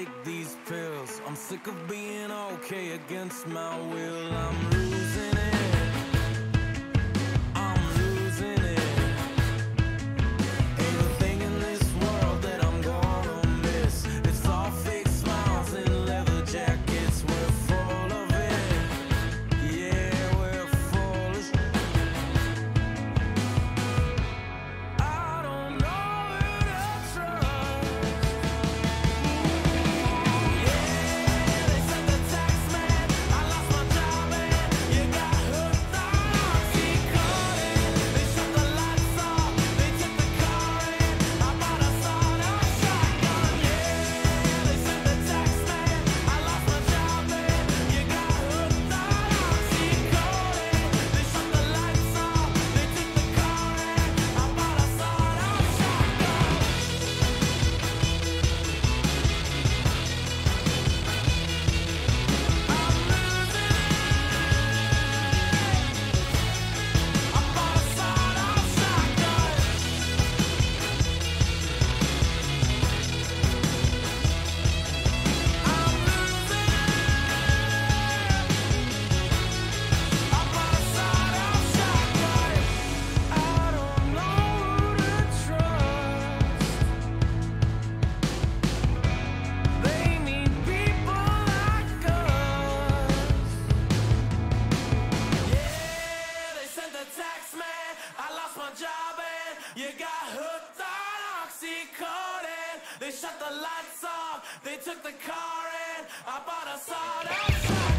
take these pills. I'm sick of being okay against my will. I'm losing it. I'm losing it. Ain't a thing in this world that I'm gonna miss. It's all fake smiles and leather jackets. We're full of it. Yeah, we're full of shit. I don't know who to trust. Yeah, they sent the tax man. I lost my job and you got hooked on oxycodone. They shut the lights off, they took the car in. I bought a sawed-off shotgun. Yeah, they sent the tax man. I lost my job and you got hooked on oxycodone. They shut the lights off, they took the car in. I bought a sawed-off shotgun. I'm losing it. I bought a sawed-off shotgun. I'm losing it. I bought a sawed-off shotgun. I don't know who to trust. They need people like us. Yeah, they sent the tax man. I lost my job and you got hooked on oxycodone. They shut the lights off, they took the car in. I bought a sawed-off shotgun.